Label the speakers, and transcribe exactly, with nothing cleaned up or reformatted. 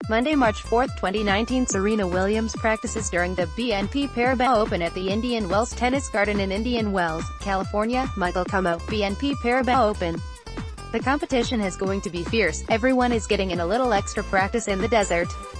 Speaker 1: Monday, March fourth, twenty nineteen, Serena Williams practices during the B N P Paribas Open at the Indian Wells Tennis Garden in Indian Wells, California. Michael Cummo, B N P Paribas Open. The competition is going to be fierce. Everyone is getting in a little extra practice in the desert.